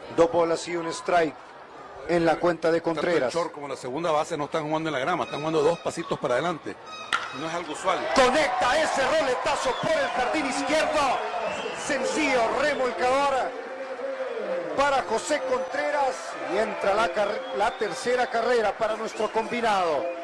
2 bolas y un strike en la cuenta de Contreras. Tanto el short como la segunda base no están jugando en la grama, están jugando 2 pasitos para adelante. No es algo usual. Conecta ese roletazo por el jardín izquierdo. Sencillo remolcador para José Contreras y entra la tercera carrera para nuestro combinado.